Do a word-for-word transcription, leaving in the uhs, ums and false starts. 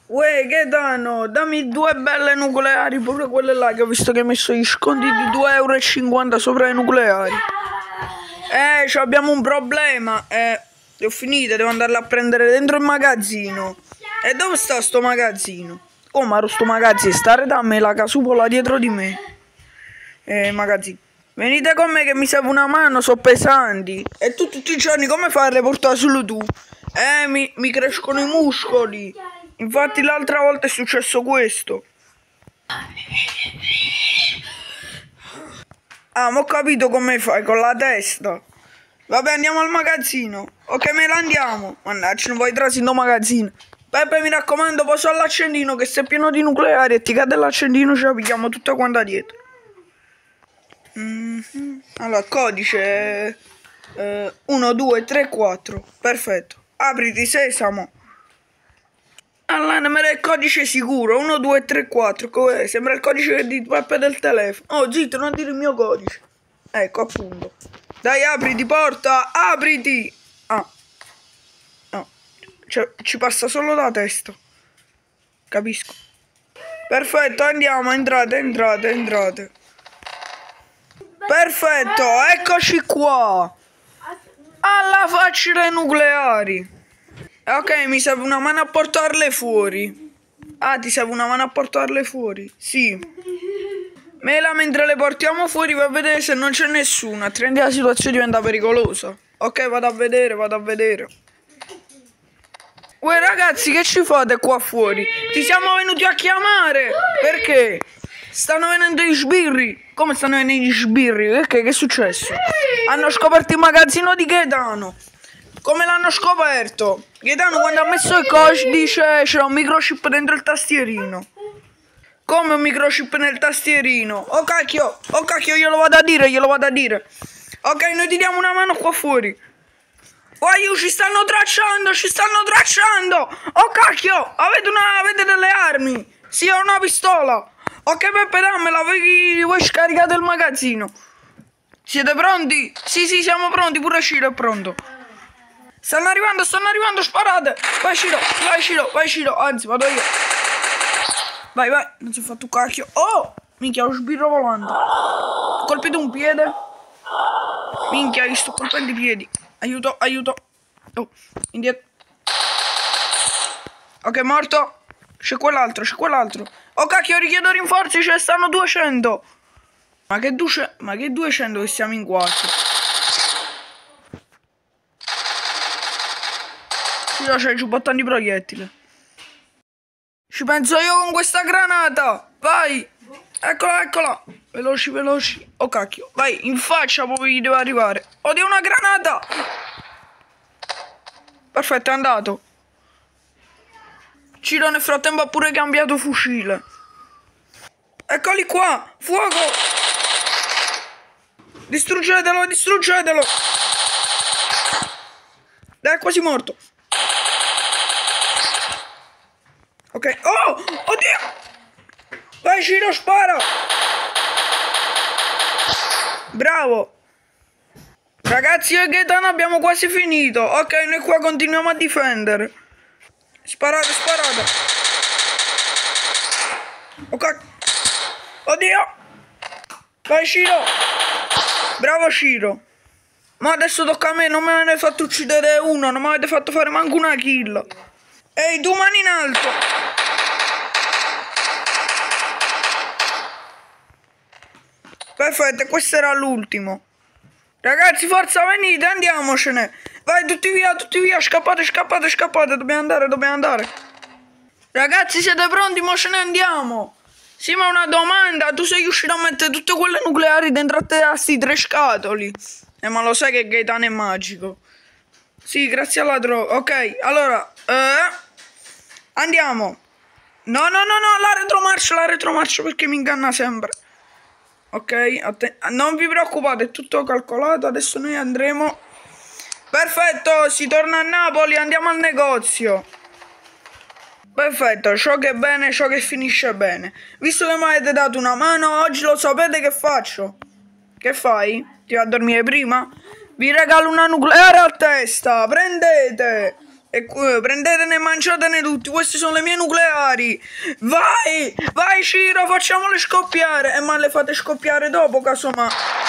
Uè, Gaetano, dammi due belle nucleari, pure quelle là che ho visto che hai messo gli sconti di due euro e cinquanta sopra le nucleari. Eh, ci abbiamo un problema. Eh, le ho finite, devo andarle a prendere dentro il magazzino. E dove sta sto magazzino? Come ero sto magazzino? Stare da me, la casupola dietro di me. Eh, magazzino. Venite con me che mi serve una mano, sono pesanti. E tu tutti i giorni come fai a le portare solo tu? Eh, mi, mi crescono i muscoli. Infatti l'altra volta è successo questo. Ah, ma ho capito come fai, con la testa. Vabbè, andiamo al magazzino. Ok, me la andiamo. Mannaggia, non vuoi trasino in magazzino. Peppe, mi raccomando, poso all'accendino che se è pieno di nucleari e ti cade l'accendino ce la pigliamo tutta quanta dietro. Mm-hmm. Allora, codice eh, uno, due, tre, quattro. Perfetto. Apriti, sesamo. Allora, me il codice sicuro, uno, due, tre, quattro, com'è? Sembra il codice di Peppe del telefono. Oh, zitto, non dire il mio codice. Ecco, appunto. Dai, apriti, porta, apriti. Ah. No. Cioè, ci passa solo la testa. Capisco. Perfetto, andiamo, entrate, entrate, entrate. Perfetto, eccoci qua. Alla facile nucleari. Ok, mi serve una mano a portarle fuori. Ah, ti serve una mano a portarle fuori? Sì. Mela, mentre le portiamo fuori, va a vedere se non c'è nessuno, altrimenti la situazione diventa pericolosa. Ok, vado a vedere, vado a vedere. Uè ragazzi, che ci fate qua fuori? Ti siamo venuti a chiamare. Perché? Stanno venendo gli sbirri. Come stanno venendo gli sbirri? Perché? Che è successo? Hanno scoperto il magazzino di Gaetano. Come l'hanno scoperto? Gaetano quando ha messo il codice c'era un microchip dentro il tastierino. Come un microchip nel tastierino? Oh cacchio, oh cacchio, glielo vado a dire, glielo vado a dire. Ok, noi ti diamo una mano qua fuori. Guai, ci stanno tracciando, ci stanno tracciando. Oh cacchio, avete, una, avete delle armi? Sì, ho una pistola. Ok Peppe, dammela, voi, voi scaricate il magazzino. Siete pronti? Sì, sì, siamo pronti, pure Ciro è pronto. Stanno arrivando, stanno arrivando, sparate. Vai Ciro, vai Ciro, vai Ciro, anzi vado io. Vai, vai, non si è fatto un cacchio. Oh, minchia, lo sbirro volante. Ho colpito un piede. Minchia, io sto colpendo i piedi. Aiuto, aiuto. Oh, indietro. Ok, morto. C'è quell'altro, c'è quell'altro. Oh cacchio, richiedo rinforzi, ce ne stanno duecento. Ma che, duce... Ma che duecento che siamo in quattro? Io c'ho i giubbottanti proiettile. Ci penso io con questa granata. Vai. Eccola, eccola. Veloci, veloci. Oh cacchio. Vai, in faccia poi gli devo arrivare. Oddio, una granata. Perfetto, è andato. Ciro nel frattempo ha pure cambiato fucile. Eccoli qua. Fuoco. Distruggetelo, distruggetelo. Dai, è quasi morto. Ok. Oh! Oddio! Vai Ciro, spara! Bravo! Ragazzi, io e Gaetano abbiamo quasi finito. Ok, noi qua continuiamo a difendere. Sparate, sparate. Ok. Oddio! Vai Ciro! Bravo Ciro! Ma adesso tocca a me, non me ne avete fatto uccidere uno, non mi avete fatto fare manco una kill. Ehi, tu mani in alto! Perfetto, questo era l'ultimo. Ragazzi, forza, venite, andiamocene. Vai, tutti via, tutti via, scappate, scappate, scappate. Dobbiamo andare, dobbiamo andare. Ragazzi, siete pronti? Mo ce ne andiamo. Sì, ma una domanda. Tu sei riuscito a mettere tutte quelle nucleari dentro a te a sti tre scatoli? Eh, ma lo sai che Gaetano è magico. Sì, grazie alla droga. Ok, allora, eh, andiamo. No, no, no, no, la retromarcia, la retromarcia perché mi inganna sempre. Ok, non vi preoccupate, è tutto calcolato. Adesso noi andremo. Perfetto, si torna a Napoli, andiamo al negozio. Perfetto, ciò che è bene, ciò che finisce bene. Visto che mi avete dato una mano, oggi lo sapete che faccio? Che fai? Ti vai a dormire prima? Vi regalo una nucleare a testa, prendete! E prendetene e mangiatene tutti, queste sono le mie nucleari. Vai, vai Ciro, facciamole scoppiare. E ma le fate scoppiare dopo, casomai.